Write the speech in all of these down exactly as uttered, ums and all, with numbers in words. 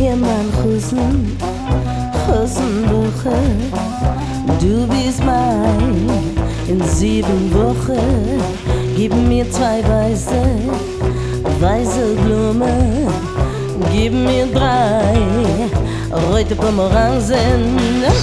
mir mein Husen, Husenwoche. Du bist mein in sieben Wochen. Gib mir zwei weiße, weiße Blumen. Gib mir drei rote Pomeranzen.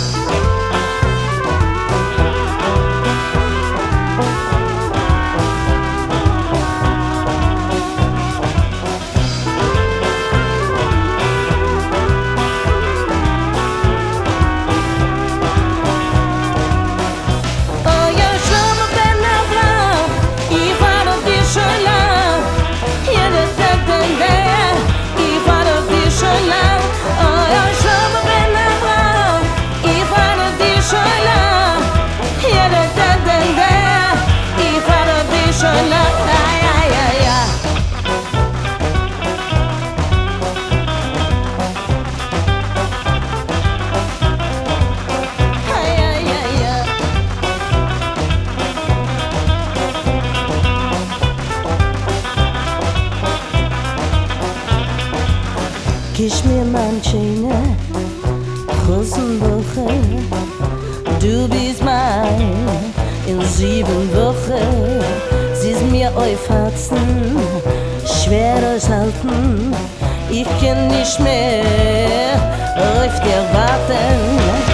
Kiss mir mein Schöne, Rosenwoche. Du bist mein in sieben Wochen. Sie ist mir auf Herzen, schwer aushalten. Ich kann nicht mehr auf dir warten.